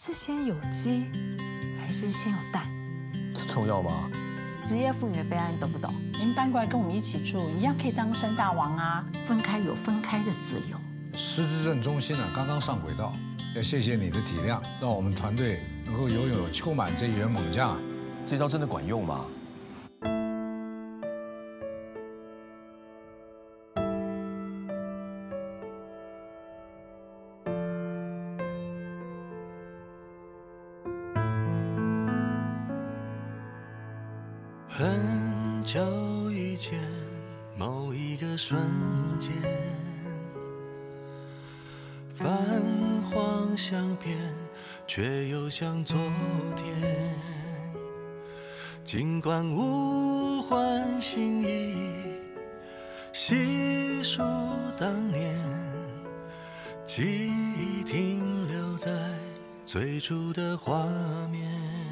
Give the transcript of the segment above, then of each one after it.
是先有鸡，还是先有蛋？ 这重要吗？ 职业妇女的悲哀，你懂不懂？ 您搬过来跟我们一起住，一样可以当生大王啊！分开有分开的自由。 失智症中心刚刚上轨道，要谢谢你的体谅，让我们团队能够拥有秋满这一员猛将。 这招真的管用吗？ 很久以前，某一个瞬间，泛黄相片，却又像昨天。尽管物换星移，细数当年，记忆停留在最初的画面。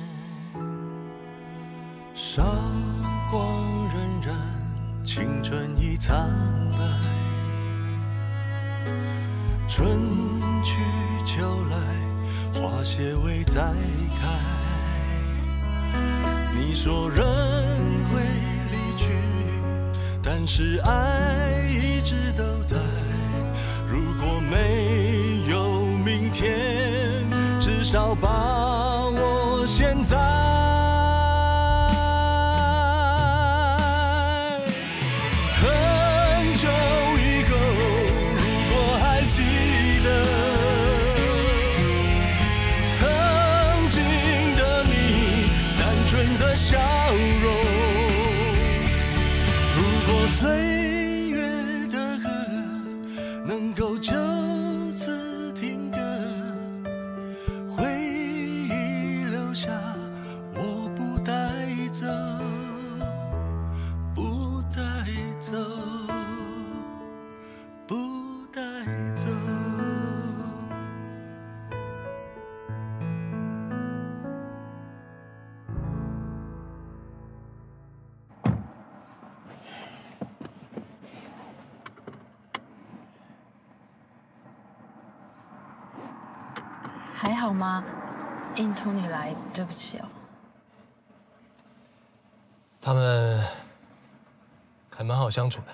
韶光荏苒，青春已苍白。春去秋来，花谢未再开。你说人会离去，但是爱一直都在。如果没有明天，至少把握现在。 笑容。如果岁月的河能够就此停格，回忆留下，我不带走，不带走，不带走。 还好吗？硬拖你来，对不起哦。 他们还蛮好相处的。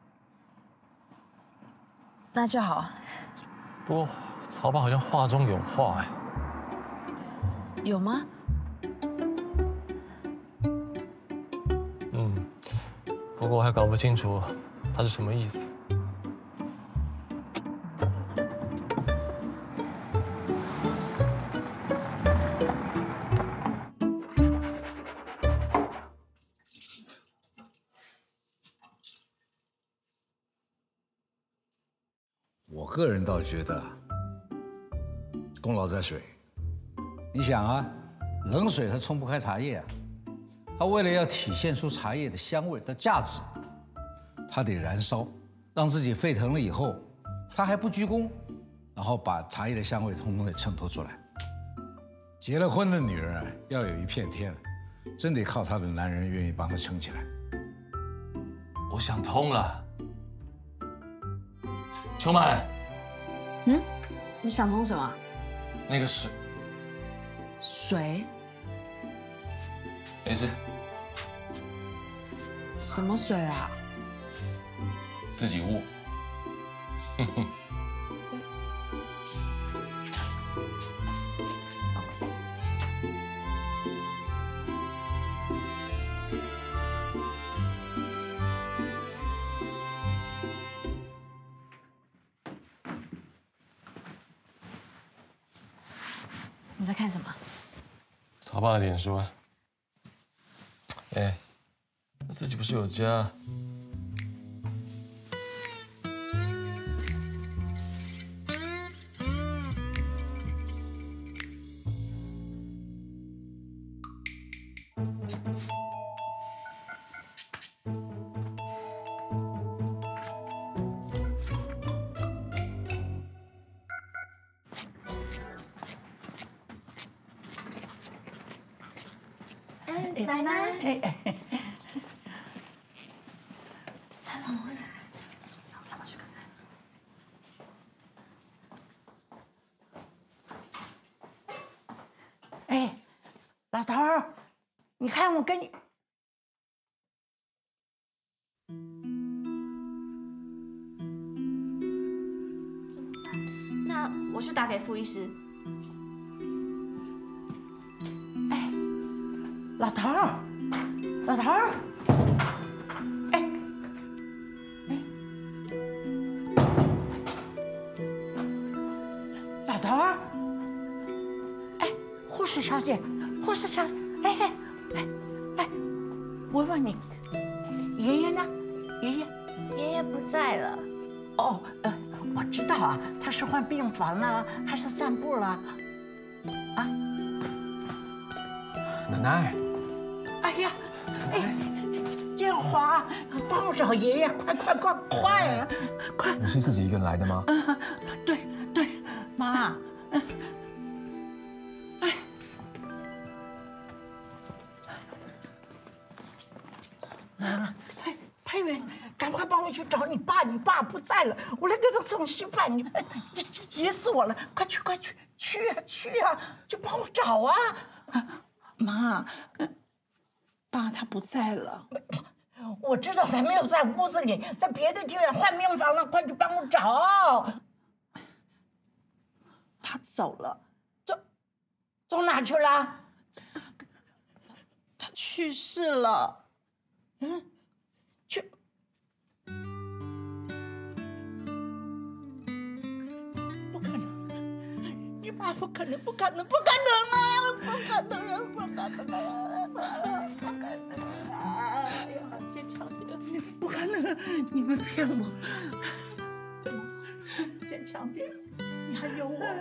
那就好。 不过曹爸好像话中有话哎。 有吗？ 不过我还搞不清楚他是什么意思。 我个人倒觉得，功劳在水。你想啊，冷水它冲不开茶叶啊，它为了要体现出茶叶的香味的价值，它得燃烧，让自己沸腾了以后，它还不鞠躬，然后把茶叶的香味统统给衬托出来。结了婚的女人啊，要有一片天，真得靠她的男人愿意帮她撑起来。 我想通了。 秋满， 你想通什么？ 那个水， 水？ 没事， 什么水啊？ 自己悟。哼哼。 你在看什么？ 曹爸的脸书啊。哎，自己不是有家？ 奶奶， 他怎么会来？不知道，要不要去看看？ 老头儿，你看我跟你。 那我去打给傅医师。 哎，老头儿，老头儿，哎，老头儿，哎，护士小姐，护士小姐，哎，我问你，爷爷呢？爷爷？ 爷爷不在了。 哦，我知道啊，他是换病房了，还是散步了？啊？ 奶奶， 哎呀，哎，建华，帮我找爷爷，快啊！快！ 你是自己一个人来的吗？ 对，妈，佩云，赶快帮我去找你爸，你爸不在了，我来给他送稀饭，你急死我了！快去啊！就帮我找啊！ 妈，爸他不在了。 我知道他没有在屋子里，在别的地方换病房了，快去帮我找。 他走了。 走哪去了？ 他去世了。 去。不可能！你爸不可能啊！不可能啊！ 坚强点， 不可能！你们骗我！ 坚强点，你还有我。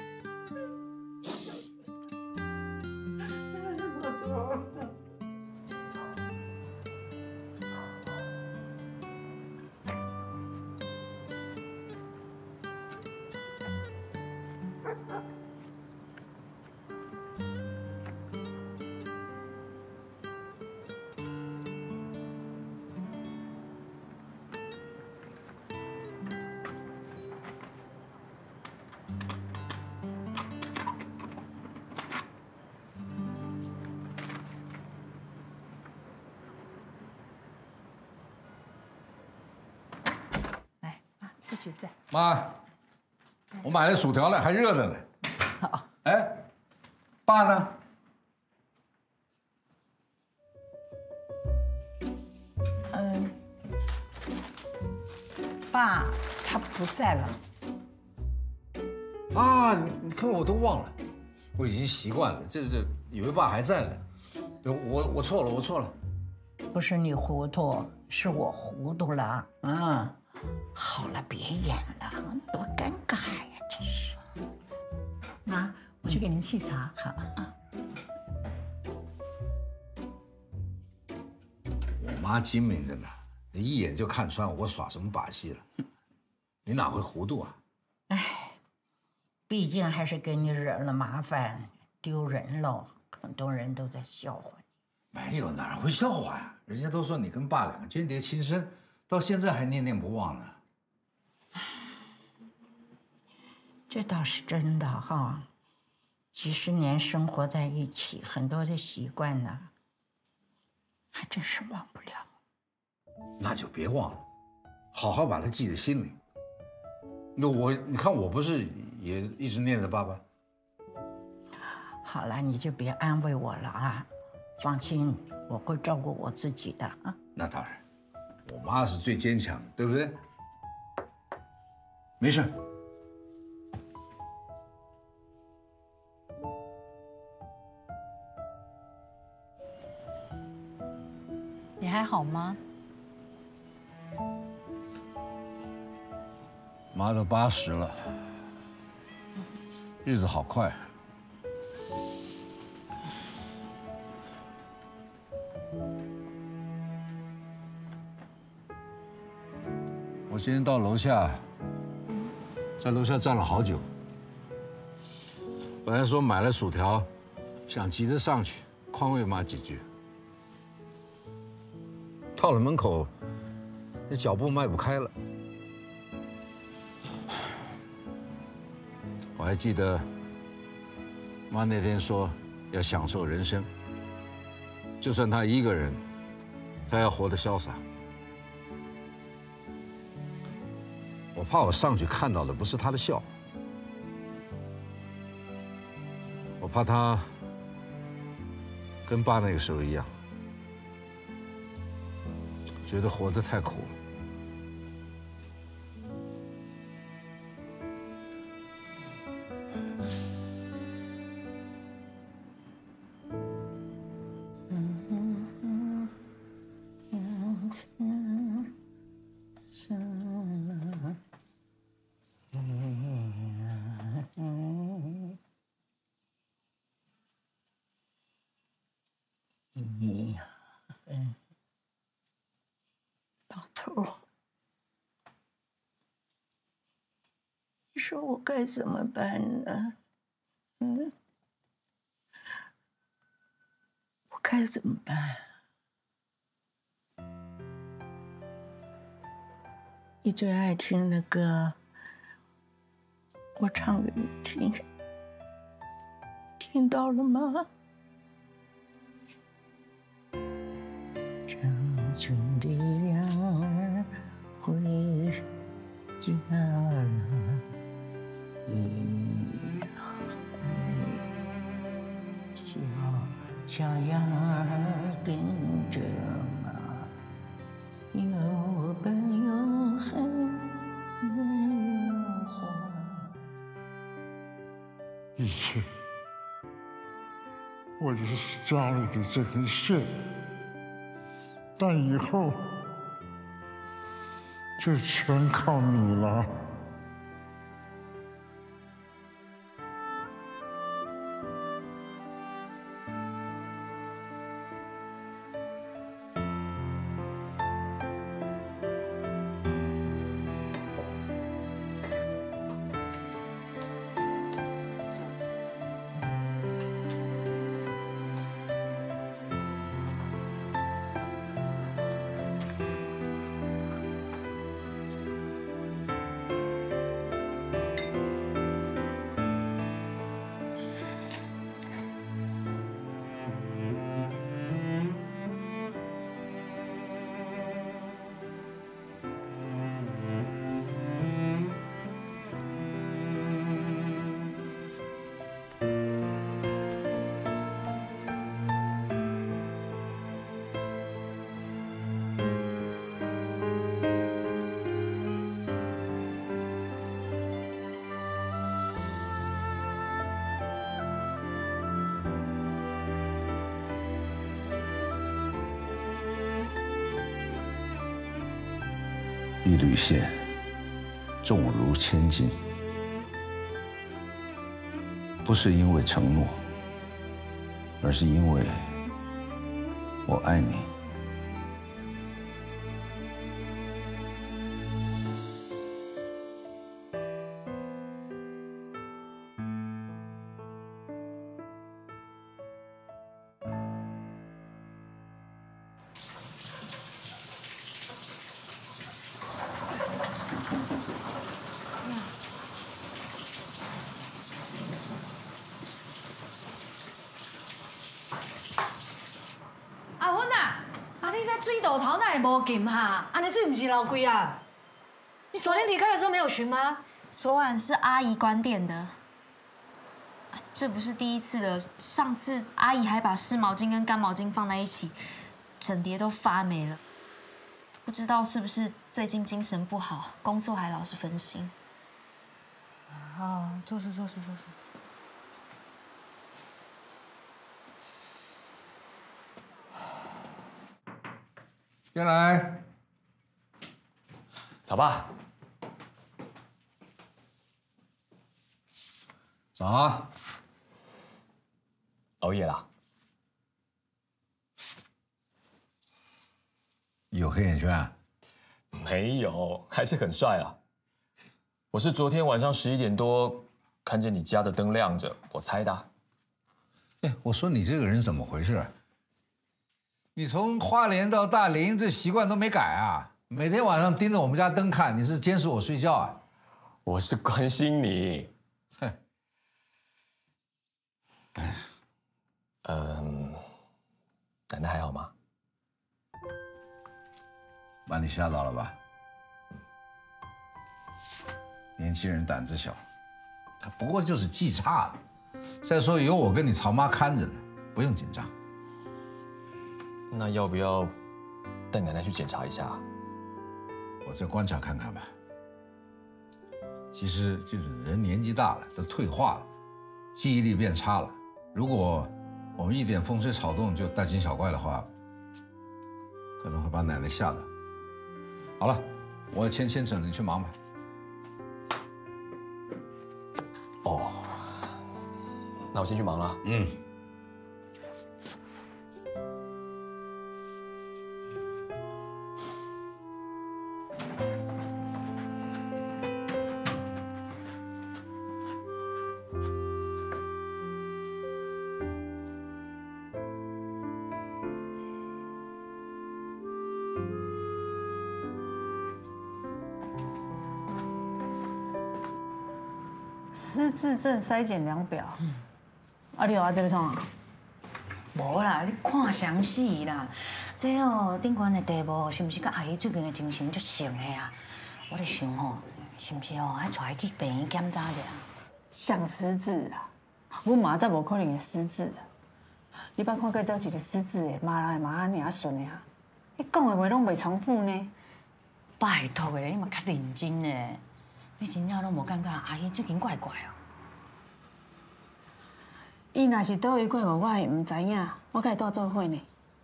吃橘子。 妈，我买了薯条了，还热着呢。 好。 哎，爸呢？ 爸他不在了。 啊，你看我都忘了，我已经习惯了，这以为爸还在呢。我错了。 不是你糊涂，是我糊涂了。好了，别演了，多尴尬呀，真是。 妈，我去给您沏茶。 好啊。 我妈精明着呢，一眼就看穿我耍什么把戏了。你哪会糊涂啊？ 毕竟还是给你惹了麻烦，丢人了，很多人都在笑话你。 没有，哪会笑话呀？人家都说你跟爸两个间谍情深，到现在还念念不忘呢。 这倒是真的哈，几十年生活在一起，很多的习惯呢，还真是忘不了。 那就别忘了，好好把它记在心里。你看我不是也一直念着爸爸？ 好了，你就别安慰我了啊，放心，我会照顾我自己的啊。 那当然，我妈是最坚强的，对不对？没事。 你还好吗？ 妈都80了，日子好快。我今天到楼下，在楼下站了好久。本来说买了薯条，想急着上去宽慰妈几句。到了门口，那脚步迈不开了。我还记得妈那天说要享受人生。就算他一个人，他要活得潇洒。我怕我上去看到的不是他的笑，我怕他跟爸那个时候一样，觉得活得太苦了。 老头，你说我该怎么办呢？我该怎么办？你最爱听的歌，我唱给你听，听到了吗？ 成群的鸟儿回家了，小脚丫儿跟着马，又笨又黑又黄。 一切，我就是家里的这根线。 但以后就全靠你了。 一缕线，重如千斤，不是因为承诺，而是因为我爱你。 水道头哪会无禁哈？安尼水不是流贵啊？你昨天离开的时候没有巡吗？ 昨晚是阿姨关店的，这不是第一次了。上次阿姨还把湿毛巾跟干毛巾放在一起，整叠都发霉了。不知道是不是最近精神不好，工作还老是分心。 哦，做事。 进来。 早爸。 早。 熬夜啦？ 有黑眼圈啊？ 没有，还是很帅啊。我是昨天晚上11点多看见你家的灯亮着，我猜的。 哎，我说你这个人怎么回事？你从花莲到大林，这习惯都没改啊！每天晚上盯着我们家灯看，你是监视我睡觉啊？ 我是关心你。 哼。 奶奶还好吗？ 把你吓到了吧？年轻人胆子小，他不过就是记差了。再说有我跟你曹妈看着呢，不用紧张。 那要不要带奶奶去检查一下？ 我再观察看看吧。其实就是人年纪大了，都退化了，记忆力变差了。如果我们一点风吹草动就大惊小怪的话，可能会把奶奶吓到。好了，我牵扯，你去忙吧。 哦，那我先去忙了。 失智症筛检量表。你有这个创啊？ 无啦，你看详细啦。这哦，顶悬的题目是毋是甲阿姨最近的精神足像的啊？我咧想吼，是毋是哦，爱带伊去病院检查一下？ 像失智啊！阮妈才无可能会失智啊！你捌看过倒一个失智的，骂人的骂安尼啊顺的啊？你讲的话拢袂重复呢？ 拜托的，你嘛较认真的。你真正拢无感觉阿姨最近怪怪哦？ 伊若是倒位怪怪，我会毋知影，我甲伊带做伙呢。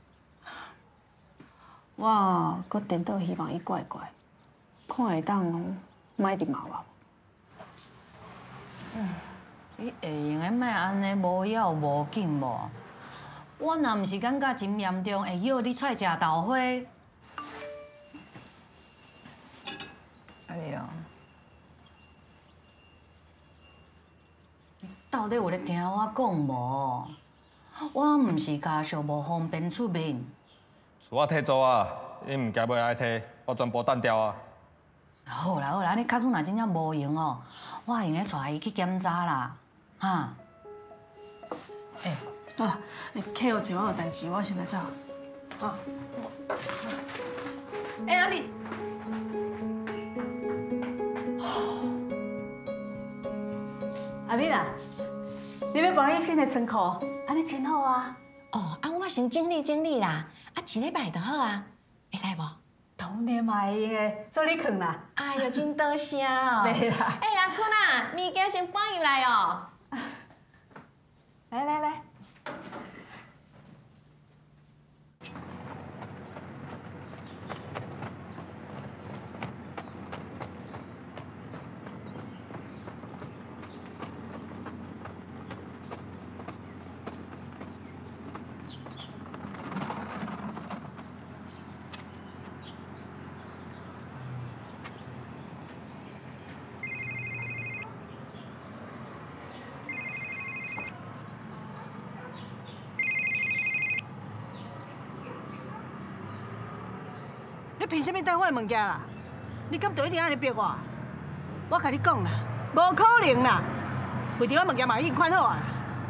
我搁颠倒希望伊怪怪，看会当莫一直骂我。 你会用的莫安尼无要无紧无？我若毋是感觉真严重，会约你出来食豆花。哎呀！到底有咧听我讲无？我毋是家属无方便出面。 厝我退租啊，你唔惊要爱退，我全部单掉啊。 好啦好啦，你卡厝若真正无用哦，我会用咧带伊去检查啦，哈。 啊，客户找我有代志，我先来走。啊。 啊你。 阿丽啊，你要帮伊新的仓库，安尼真好啊。 哦，我先整理啦，一礼拜就好啊，会使无？ 当然嘛会用的，做你劝啦。 哎呦，真多谢哦。 袂啦。 阿坤啊，物件先搬入来哦。 来。你凭什么等我的物件啦？你敢就一定安尼逼我？我甲你讲啦，无可能啦！为着我物件嘛已经款好啊。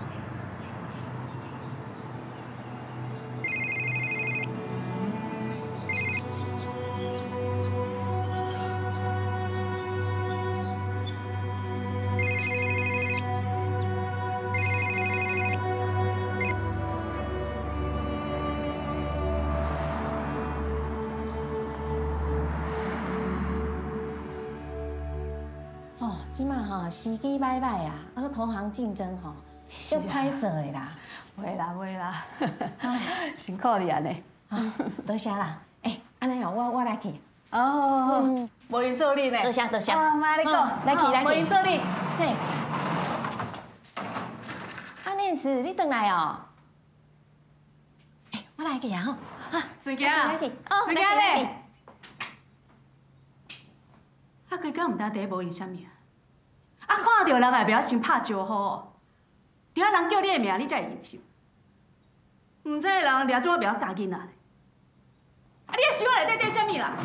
哦，即马吼时机歹歹啊，个同行竞争吼，足歹做的啦。 袂啦，辛苦你安尼。 多谢啦。安尼哦，我来去。 哦，无闲做你呢。 多谢。 啊，妈你讲， 来去。 无闲做你。 嘿，念慈，你回来哦。我来去啊吼。 孙家啊， 来去。 孙家咧。 啊，规工毋当第一无因啥物啊？看到人也袂晓先拍招呼，除啊人叫你的名，你才会应受。毋知人掠做我袂晓教囡仔。你咧想我内底啥物啦？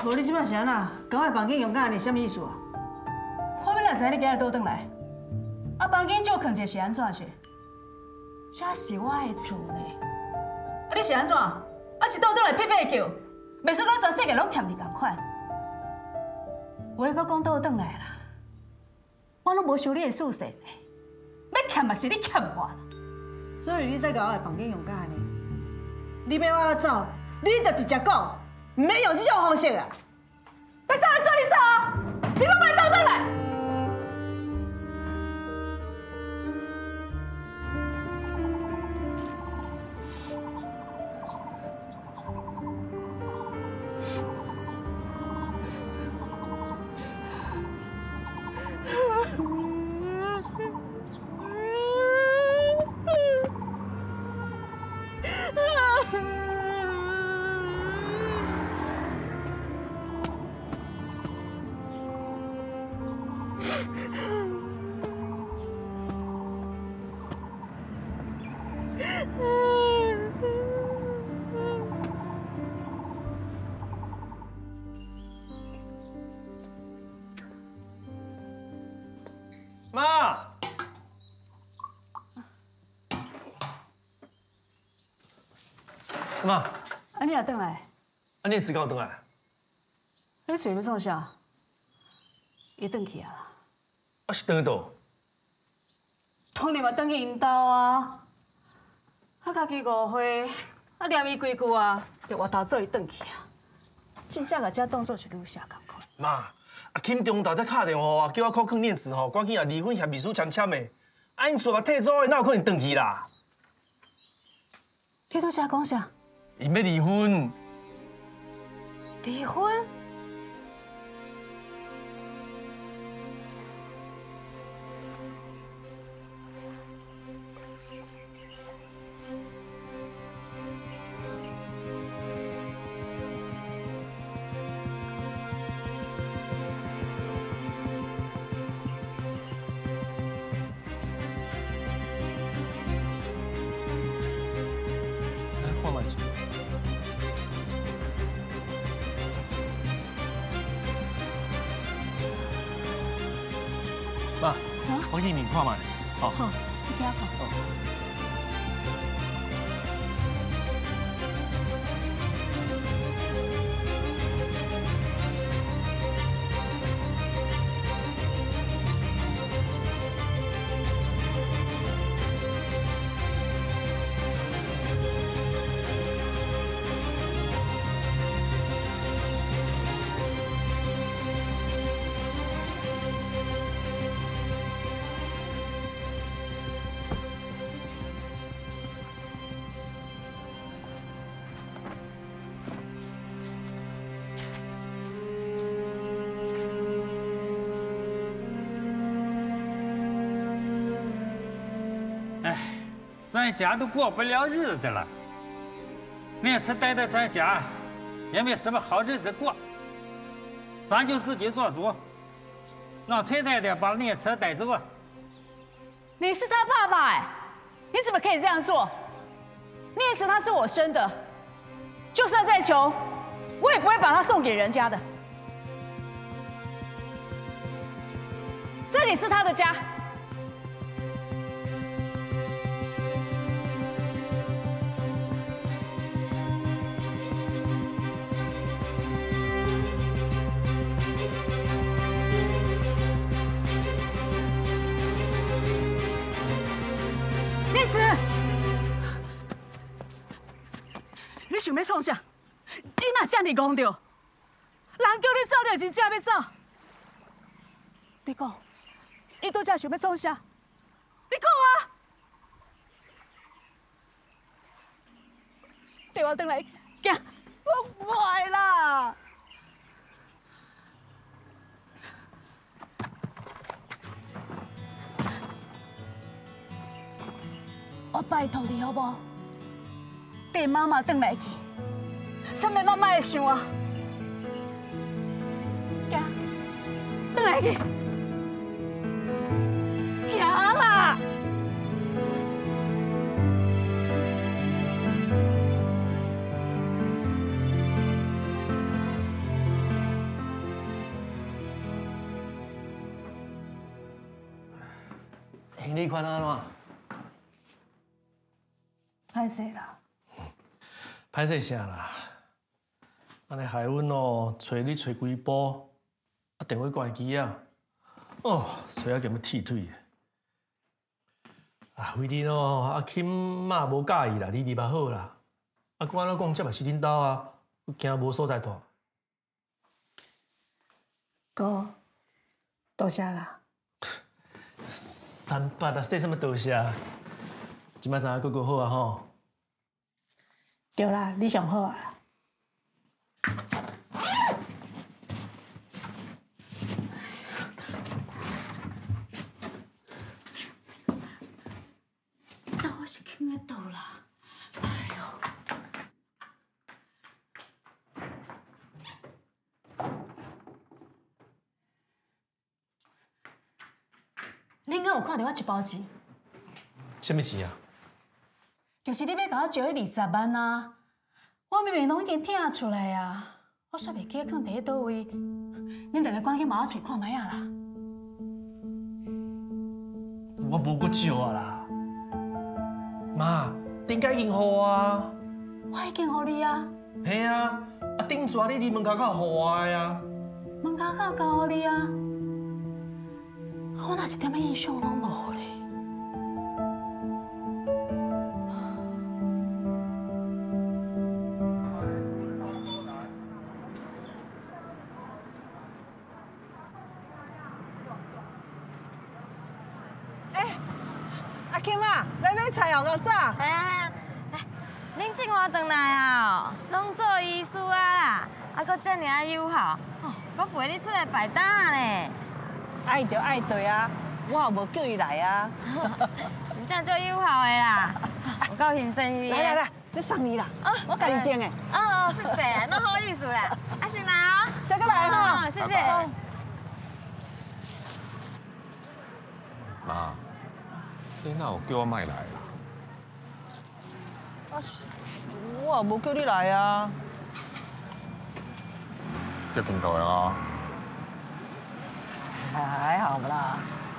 无你即摆是安那？赶快房间用甲安尼，什么意思啊？ 我要哪知你今日倒转来？啊，房间少囥者是安怎是？这是我的厝呢。啊，你是安怎？啊，一倒转来拍拍叫，袂说咱全世界拢欠你同款。话搁讲倒转来啦，我拢无收你的数税呢。要欠嘛是你欠我啦。 所以你再甲我的房间用甲安尼，你要我走，你就直接讲，唔免用这种方式啊！要走就做你走啊！你莫来倒转来！ 妈，妈， 啊，你也转来？ 啊，你时间有转来？ 你厝要创啥？伊转去啊啦。 啊，是转倒？ 当然嘛，转去因兜啊。啊，家己误会，啊，念伊几句啊，就回头做伊转去啊。真正甲这当作是女侠共款。 妈，啊，金中头才打电话啊，叫我考考念词吼，赶紧啊离婚协秘书签签的。啊，因厝嘛退租的，哪有可能转去啦？ 你拄则讲啥？ 因要离婚。 离婚？ 看慢些。妈，我给你看嘛，好。 好，你听看。 咱家都过不了日子了。那次待在咱家，也没什么好日子过，咱就自己做主，让崔太太把那次带走。 你是他爸爸哎，你怎么可以这样做？念慈他是我生的，就算再穷，我也不会把他送给人家的。这里是他的家。念慈，你想要创啥？你哪这么戆着？人叫你走，你就真正要走。你讲，你拄则想要创啥？你讲啊！带我转来，行，我不爱啦。我拜托你好不好？带妈妈转来去，啥物拢莫会想啊！行，转来去，行啦！ 你看安怎？ 歹势啦， 歹势啥啦？安尼害阮哦，找你找几步，啊电话关机啊，哦，找啊兼要剃腿。啊，为恁哦，阿钦嘛无介意啦，你离嘛好啦。啊，我安怎讲，这嘛是恁兜啊，我惊无所在住。 哥，多谢啦。 三八啊，说什么多谢？即摆知影哥好啊吼。 对啦，你上好啊。 倒我是肯的倒啦，哎呦！恁敢有看到我一包钱？ 什么钱啊？ 就是你要甲我借迄20万啊！我明明拢已经听出来啊，我煞袂记放伫倒位。恁两个赶紧帮我找看卖啊啦！ 我无搁借啊啦。妈，顶解已经互我啊？ 我已经互你啊。 嘿啊，啊顶抓你门口互我的啊。 门口交互你啊。我哪一点仔印象拢无咧？ 阿金啊，来买菜哦，够早。 哎呀，恁正话回来啊？拢做医师啊啦，啊，搁遮尔啊友好，哦，搁陪你出来摆档呢。 爱就爱对啊，我也无叫伊来啊。 你这样做友好的啦，有够欣赏你。 来，这送你啦，我甲你种的。 哦，谢谢，那好意思啦。啊，先来哦。 这个来哈， 谢谢。 妈，你哪有叫我卖来啦？ 啊，我也无叫你来啊。 这边到了啊。 还好不啦？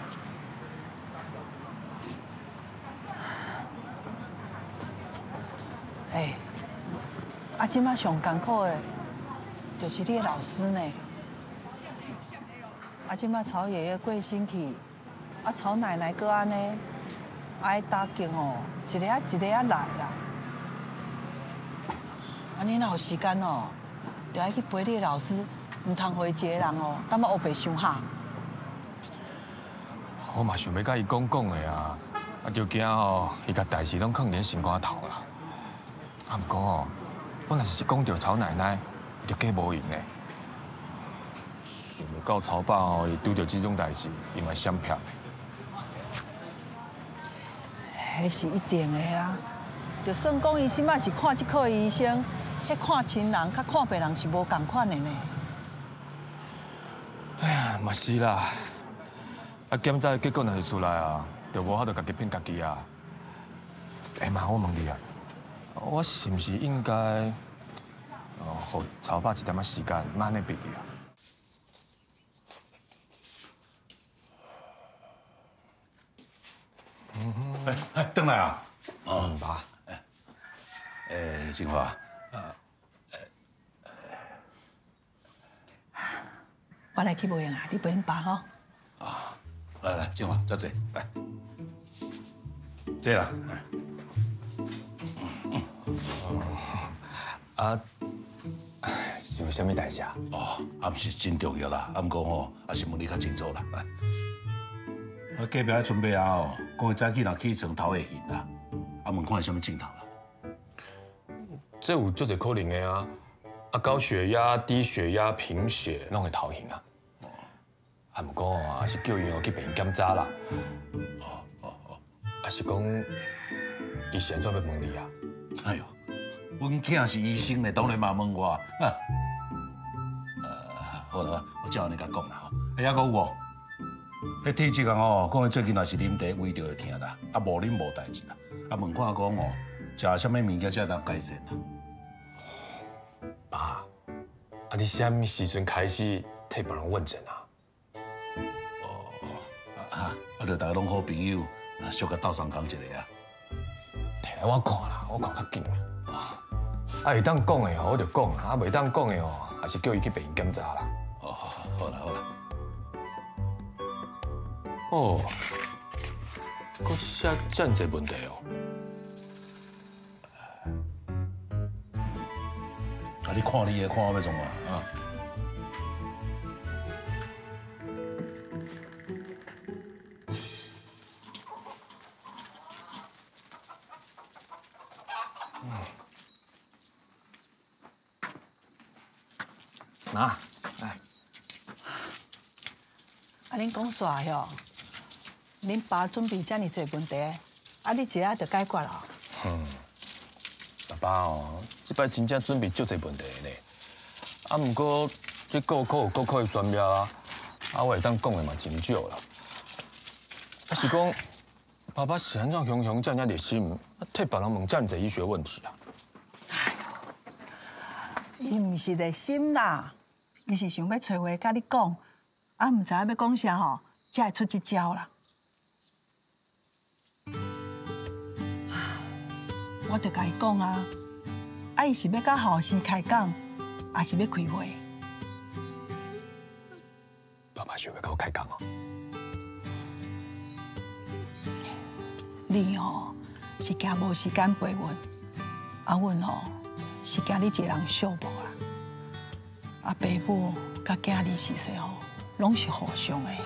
哎，啊，即摆上艰苦的，就是你的老师呢。啊，即摆曹爷爷过身去，啊，曹奶奶搁安尼，爱打工哦，一个来啦。啊，你若有时间哦，就爱去陪你的老师，唔通回一个人哦，等下学白伤下。 我嘛想要甲伊讲的啊，就惊吼，伊甲代志拢藏伫心肝头啦。啊，不过哦，我若是讲到曹奶奶，伊就假无闲呢。想不到曹爸哦，伊拄到这种代志，伊嘛闪撇的。 迄是一定的啊！就算讲伊即摆是看即科的医生，迄看亲人甲看病人是无共款的呢。 哎呀，嘛是啦。啊，检查的结果若是出来啊，就无法度家己骗家己啊。哎妈，我问你啊，我是毋是应该，互曹爸一点仔时间，慢慢别去啊？ 回来啊！ 爸。 金华， 我来去无用啊，你陪恁爸吼。 来，金华，再坐，来，坐啦。 啊，是有啥物代志啊？ 啊，毋是真重要啦，毋过吼，也是问你较清楚啦。来，我隔壁迄准备啊吼，讲伊早起若起床头会晕啦，啊，问看有啥物镜头啦。 这有足侪可能的啊！啊，高血压、低血压、贫血，拢会头晕啊。啊，不过啊，是叫伊去病院检查啦。啊，是讲伊是安怎要问你啊？ 哎呦，阮囝是医生咧，当然嘛问我。好啦，我照你甲讲啦吼。还有有哦，迄体质啊吼，讲伊最近若是啉茶胃就会疼啦，啊无啉无代志啦。啊问看讲哦，食啥物物件才会当改善啦？ 爸，啊你啥物时阵开始替别人问诊啊？ 就大家拢好朋友， 小甲斗相共一个啊。 摕来我看啦，我看较紧啊。会当讲的吼，我就讲啦；袂当讲的吼，还是叫伊去病院检查啦。 哦，好啦好啦。 哦，佫写这么侪问题哦。 啊，你看你的，看我要创嘛啊？ 拿，来。 啊，恁讲煞哟，恁爸准备遮尔侪问题，啊，你一下就解决了。 爸爸哦，这摆真正准备足侪问题呢。啊，不过这高考有高考的专业啊，我会当讲的嘛真少啦。啊是讲，爸爸是安怎雄雄这样热心，啊替别人问这么侪医学问题啊？ 伊毋是热心啦，伊是想要找话甲你讲，啊，毋知影要讲啥吼，才会出这招啦。我就甲伊讲啊，啊，伊是要甲后生开讲，还是要开会？ 爸爸想要甲我开讲哦。 你吼是惊无时间陪阮，啊，阮吼是惊你一个人寂寞啦。啊，爸母甲囝儿是说吼，拢是互相的。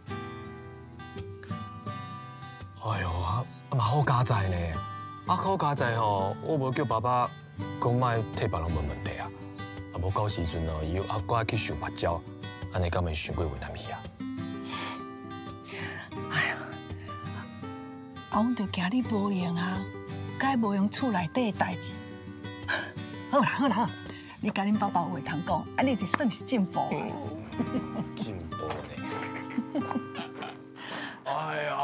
哎呦，嘛好佳哉呢！好佳哉吼，我无叫爸爸讲莫替别人问问题啊，啊无到时阵哦，伊又搁去受目睭，安尼敢会伤过为难去啊？ 哎呀，啊，阮就惊你无用啊，该无用厝内底的代志。好啦好啦，你甲恁爸爸有话通讲，啊，你就算是进步啦。 进步呢？哎呀！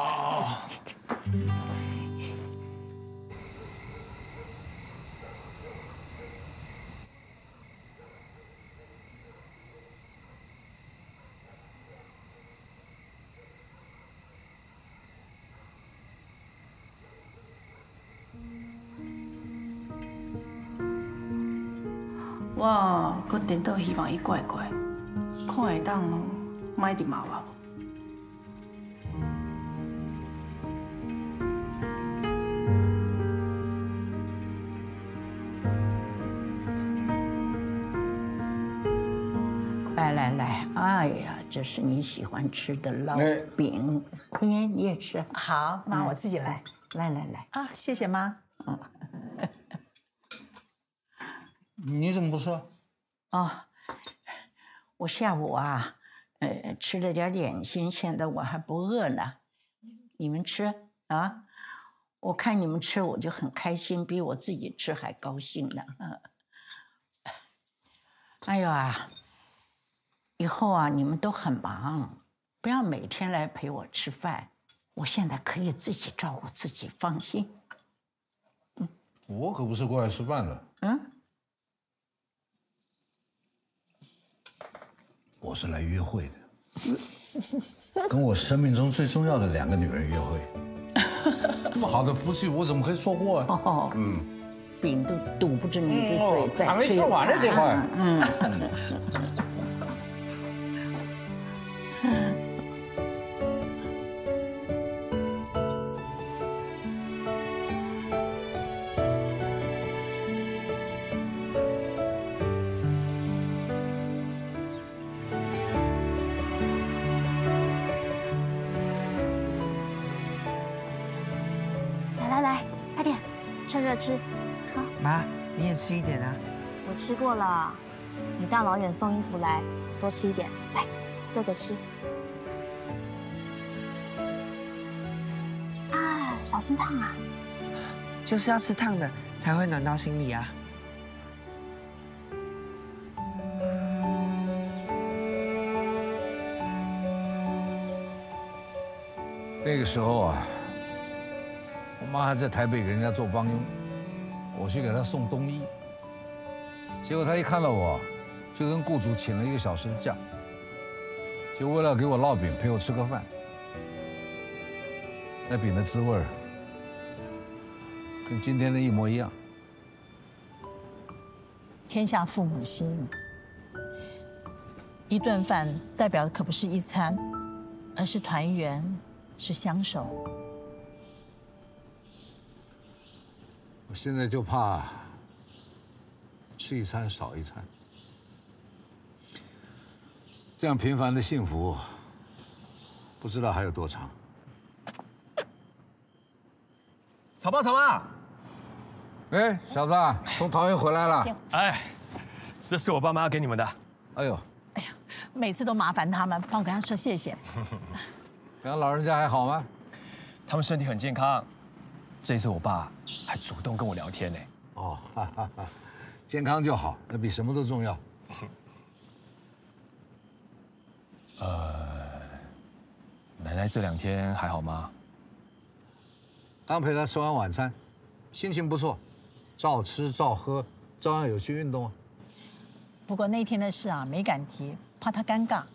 我搁颠倒希望伊乖乖，看会当莫伫骂我。 来来来，哎呀，这是你喜欢吃的烙饼，你也吃。好，妈，我自己来。来来来，啊，谢谢妈。 你怎么不说？ 哦，我下午啊，吃了点点心，现在我还不饿呢。你们吃啊？我看你们吃，我就很开心，比我自己吃还高兴呢。哎呦啊，以后啊，你们都很忙，不要每天来陪我吃饭。我现在可以自己照顾自己，放心。 我可不是过来吃饭的。我是来约会的，跟我生命中最重要的2个女人约会。这么好的福气，我怎么可以错过啊？ 哦，饼都堵不着你的嘴，再还没吃完呢这块。 趁热吃，好。 妈，你也吃一点啊。 我吃过了，你大老远送衣服来，多吃一点。来，坐着吃。啊，小心烫啊！ 就是要吃烫的，才会暖到心里啊。 那个时候啊，我妈还在台北给人家做帮佣，我去给她送冬衣，结果她一看到我，就跟雇主请了1个小时的假，就为了给我烙饼陪我吃个饭。 那饼的滋味跟今天的一模一样。 天下父母心，一顿饭代表的可不是一餐，而是团圆，是相守。 我现在就怕吃一餐少一餐，这样平凡的幸福，不知道还有多长。 草爸， 哎，小子，从桃园回来了。 哎，这是我爸妈要给你们的。 哎呦， 每次都麻烦他们，帮我跟他说谢谢。 两老人家还好吗？ 他们身体很健康。这一次我爸还主动跟我聊天呢。 哦，健康就好，那比什么都重要。 奶奶这2天还好吗？ 刚陪她吃完晚餐，心情不错，照吃照喝，照样有去运动啊。 不过那天的事啊，没敢提，怕他尴尬。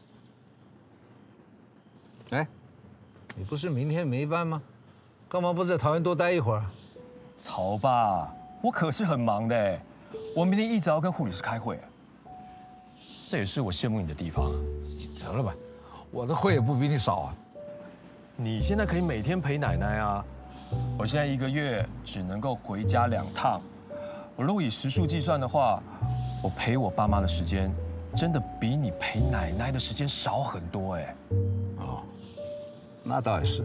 哎，你不是明天没班吗？干嘛不在桃园多待一会儿？ 曹爸，我可是很忙的，我明天一早要跟护理师开会，这也是我羡慕你的地方。 得了吧，我的会也不比你少啊。 你现在可以每天陪奶奶啊，我现在1个月只能够回家2趟。我如果以时数计算的话，我陪我爸妈的时间真的比你陪奶奶的时间少很多哎。 哦，那倒也是。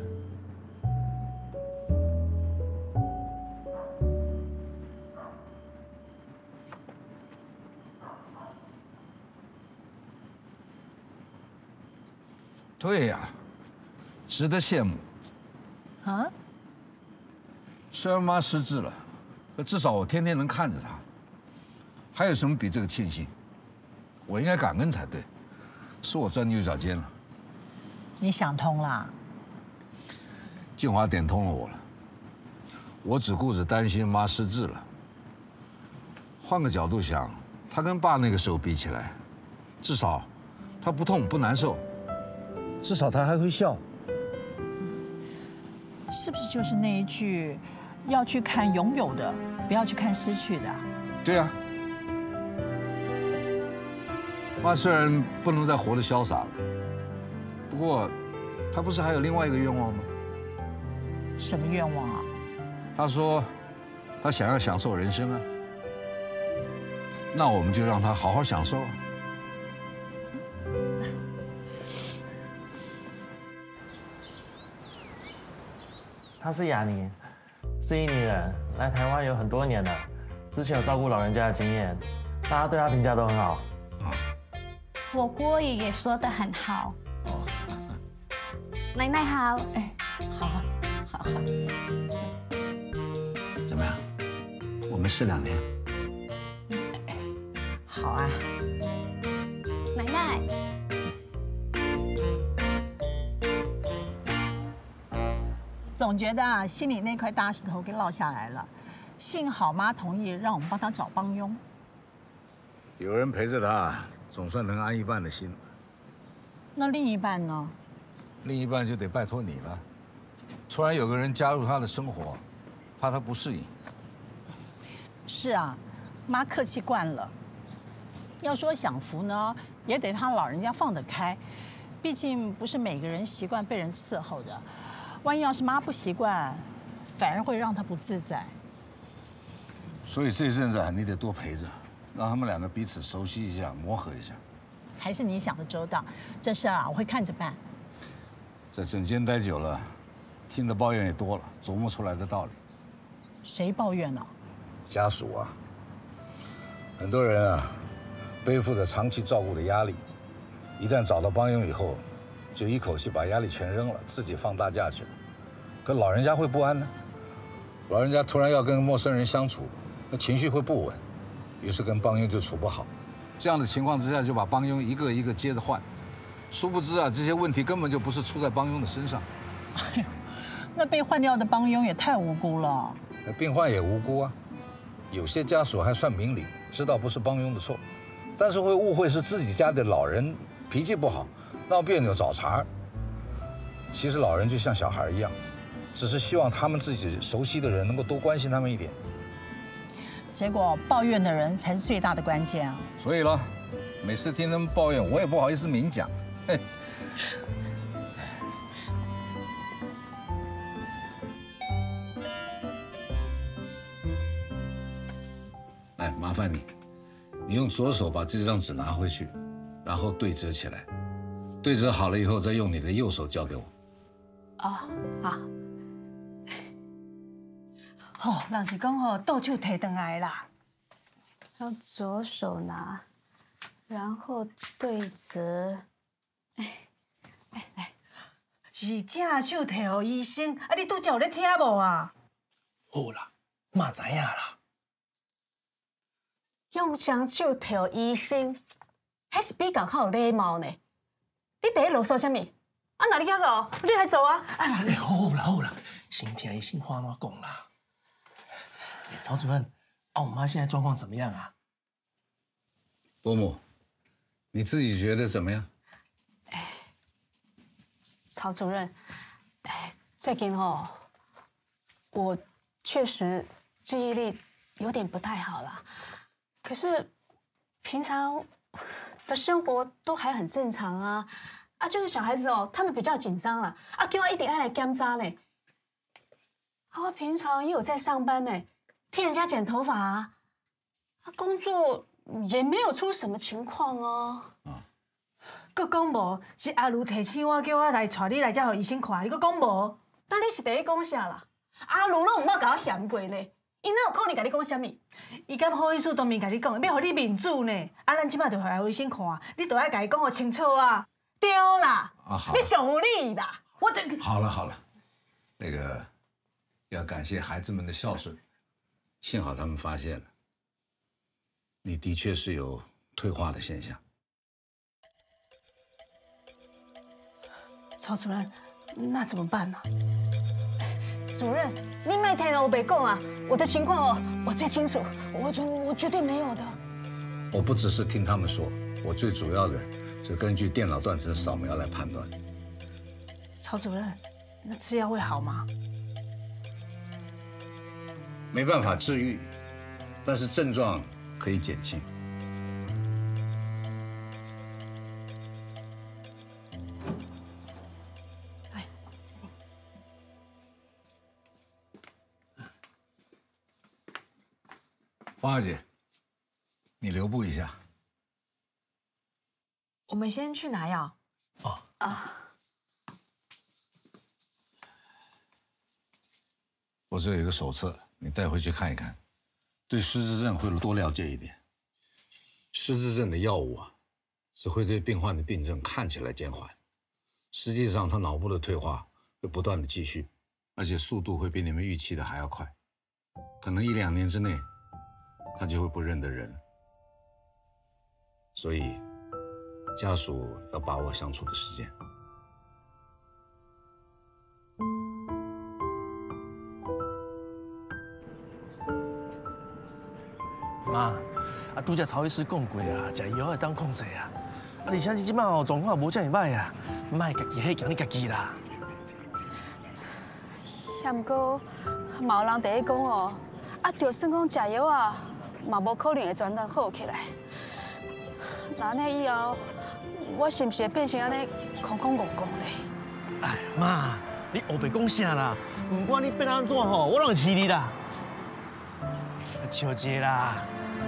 对呀，值得羡慕。 啊？ 虽然妈失智了，可至少我天天能看着她。还有什么比这个庆幸？我应该感恩才对，是我钻牛角尖了。 你想通了？ 静华点通了我了。我只顾着担心妈失智了。换个角度想，她跟爸那个时候比起来，至少她不痛不难受。至少他还会笑， 是不是就是那一句，要去看拥有的，不要去看失去的？ 对啊。妈虽然不能再活得潇洒了，不过她不是还有另外一个愿望吗？ 什么愿望啊？ 她说，她想要享受人生啊。那我们就让她好好享受啊。 他是雅尼，是印尼人，来台湾有很多年了，之前有照顾老人家的经验，大家对他评价都很好。 我郭爷爷说得很好。奶奶好。 哎，好，好，好。 怎么样？我们试2天。 好啊。 奶奶。 总觉得啊，心里那块大石头给落下来了。幸好妈同意让我们帮她找帮佣。 有人陪着她，总算能安一半的心。 那另一半呢？ 另一半就得拜托你了。突然有个人加入她的生活，怕她不适应。 是啊，妈客气惯了。要说享福呢，也得她老人家放得开。毕竟不是每个人习惯被人伺候的。万一要是妈不习惯，反而会让她不自在。 所以这一阵子啊，你得多陪着，让他们2个彼此熟悉一下，磨合一下。 还是你想的周到，这事啊，我会看着办。 在诊间待久了，听的抱怨也多了，琢磨出来的道理。 谁抱怨呢？ 家属啊，很多人啊，背负着长期照顾的压力，一旦找到帮佣以后，就一口气把压力全扔了，自己放大假去了。可老人家会不安呢，老人家突然要跟陌生人相处，那情绪会不稳，于是跟帮佣就处不好。这样的情况之下，就把帮佣一个一个接着换。殊不知啊，这些问题根本就不是出在帮佣的身上。 哎呦，那被换掉的帮佣也太无辜了。 病患也无辜啊，有些家属还算明理，知道不是帮佣的错，但是会误会是自己家的老人脾气不好，闹别扭找茬。其实老人就像小孩一样， 只是希望他们自己熟悉的人能够多关心他们一点。 结果抱怨的人才是最大的关键啊！ 所以了，每次听他们抱怨，我也不好意思明讲。嘿。来，麻烦你，你用左手把这张纸拿回去，然后对折起来。对折好了以后，再用你的右手交给我。 哦，好。哦，人是讲哦，倒手提回来啦。要左手拿，然后对折。来，是正手提给医生，啊，你拄则有咧听无啊？ 好啦，嘛知影啦。 用双手提给医生，还是比较较有礼貌呢。你第一啰嗦什么？啊，哪里遐个？你来做啊！ 好啦，先听医生话怎讲啦。曹主任，我妈现在状况怎么样啊？ 伯母，你自己觉得怎么样？ 曹主任，最近我确实记忆力有点不太好啦，可是平常的生活都还很正常啊。就是小孩子他们比较紧张啦，叫我一定要来检查呢。我平常也有在上班呢，替人家剪头发啊，工作也没有出什么情况啊。佮讲无，是阿如提醒我，叫我来带你来遮互医生看。你佮讲无？但你是第一讲啥啦？阿如拢毋捌甲我嫌过呢，伊哪有可能甲你讲啥物？伊敢好意思当面甲你讲，要互你面子呢？咱即摆就来互医生看，你都要甲伊讲互清楚啊。对啦，你上有理啦。我这好了，那个要感谢孩子们的孝顺，幸好他们发现了，你的确是有退化的现象。 曹主任，那怎么办呢？主任，你卖听我白讲啊，我的情况我最清楚，我绝对没有的。 我不只是听他们说，我最主要的是根据电脑断层扫描来判断。 曹主任，那吃药会好吗？ 没办法治愈，但是症状可以减轻。芳儿姐，你留步一下。 我们先去拿药。 我这有一个手册，你带回去看一看，对失智症会多了解一点。失智症的药物只会对病患的病症看起来减缓，实际上他脑部的退化会不断的继续，而且速度会比你们预期的还要快，可能1-2年之内，他就会不认得人。所以家属要把握相处的时间。 妈，拄则曹医师讲过啊，食药会当控制啊。而且你即摆状况无遮尔歹啊，莫家己害惊你家己啦。 也毋过，嘛有人第一讲就算讲食药嘛无可能会全然好起来。那安尼以后，我是不是会变成安尼空空怣怣的？ 哎，妈，你后白讲啥啦？不管你变安怎我拢会饲你啦。笑一啦。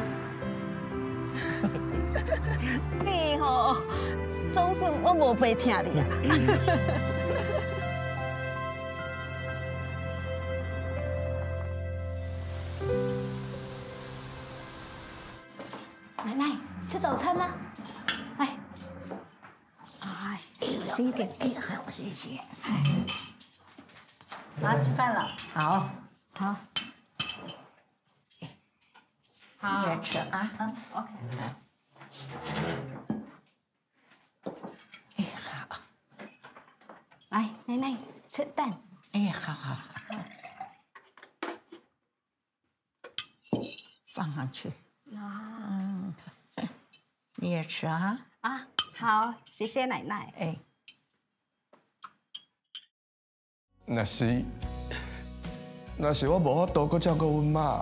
你总算我无白听你啊。 奶奶，吃早餐啦！来，小心一点。 好，谢谢。妈吃饭了，好。你也吃啊。 OK。 好。 来，奶奶吃蛋。 好。放上去。你也吃啊。 好，谢谢奶奶。 那是若是我无法度搁照顾阮妈，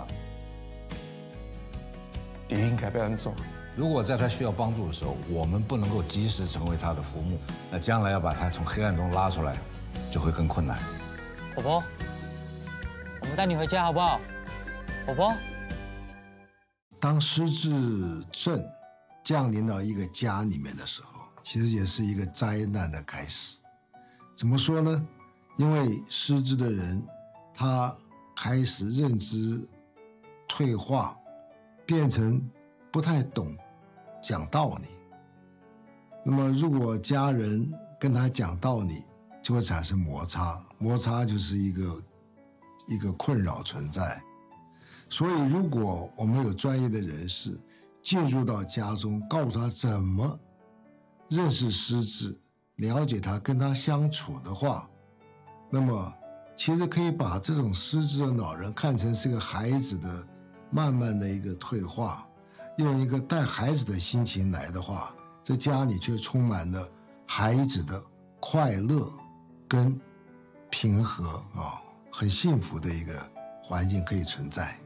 你应该要安怎？ 如果在他需要帮助的时候，我们不能够及时成为他的浮木，那将来要把他从黑暗中拉出来，就会更困难。 婆婆，我们带你回家好不好？婆婆。 当失智症降临到一个家里面的时候，其实也是一个灾难的开始。怎么说呢？因为失智的人，他开始认知退化，变成不太懂讲道理。那么如果家人跟他讲道理，就会产生摩擦，摩擦就是一个困扰存在。所以如果我们有专业的人士进入到家中，告诉他怎么认识失智，了解他，跟他相处的话，那么其实可以把这种失智的老人看成是个孩子的慢慢的一个退化，用一个带孩子的心情来的话，在家里却充满了孩子的快乐跟平和啊，很幸福的一个环境可以存在。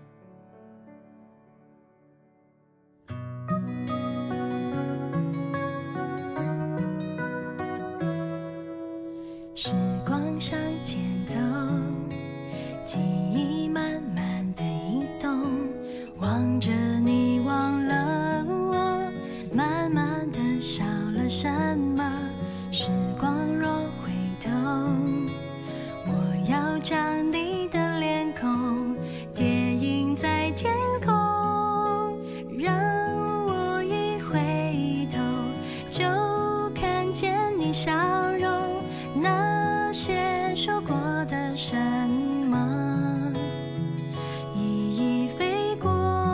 时光向前走，记忆慢慢的移动，望着你忘了我，慢慢的少了什么。时光若回头，我要将你的脸孔叠印在天空，让我一回头就看见你笑容。那些说过的什么，一一飞过。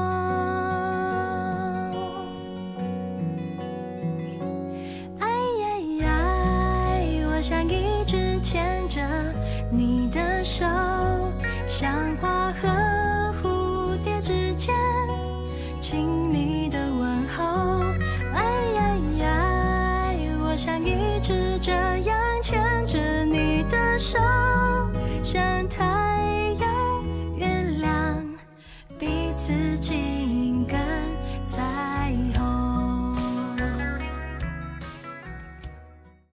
哎呀呀，我想一直牵着你的手，像花和